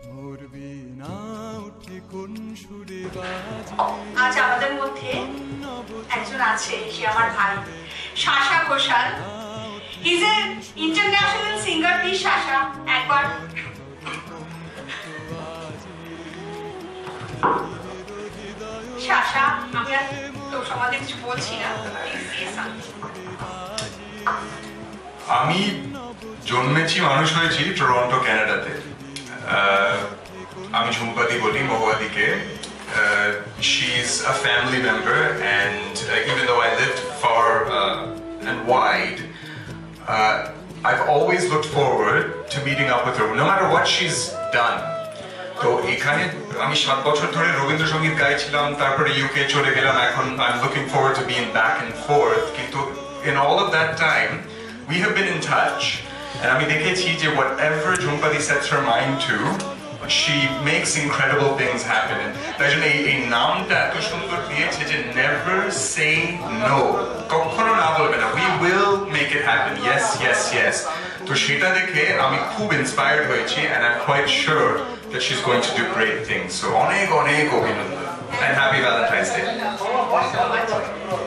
আজ আমাদের মধ্যে একজন আছে, সে আমার ভাই Sasha Ghoshal. He is an international singer. Please Sasha একবার। সাশা, আমি আর তোর সম্বন্ধে কিছু বলছি না, আমি জন্মেছি, মানুষ হয়েছি টরন্টো, কানাডাতে। আমি ঝুমপাতি বলি মহুয়াদিকে। She's a family member, and even though I lived far and wide, I've always looked forward to meeting up with her, no matter what she's done. তো এখানে আমি 7 বছর ধরে রবীন্দ্র সঙ্গীত গাইছিলাম, তারপরে ইউকে চলে গেলাম, এখন I'm looking forward to being back and forth. কিন্তু in all of that time, we have been in touch, and আমি দেখেছি যে whatever ঝুমপাতি sets her mind to, she makes incredible things happen. তাই জন্য এই নামটা এত সুন্দর দিয়েছে যে never say no, কখনো না বলবে না, we will make it happen, yes yes yes. তো সেটা দেখে আমি খুব ইন্সপায়ার্ড হয়েছি, and I'm quite sure that she's going to do great things. So অনেক অনেক অভিনন্দন and happy Valentine's Day.